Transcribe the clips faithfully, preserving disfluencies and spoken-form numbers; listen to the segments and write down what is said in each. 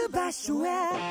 つ場所へ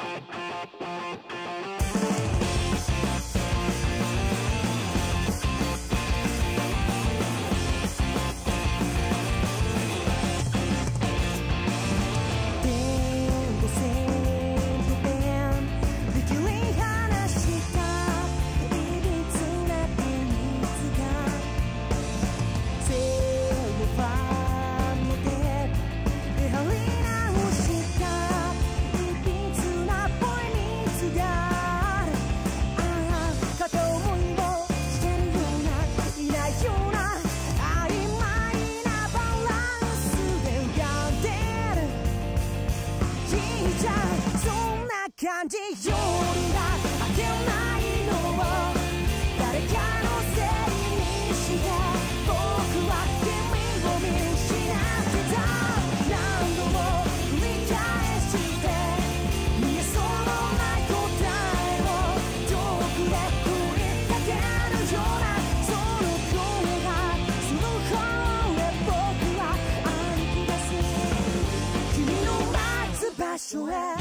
感じよりがあけないのを誰かのせいにして僕は君を見失ってた何度も繰り返して見えそうもない答えを遠くで振りかけるようなその声がその方へ僕は歩き出す君の待つ場所へ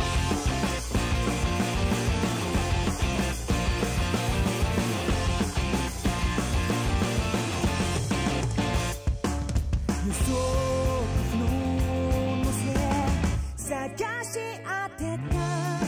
探し当てた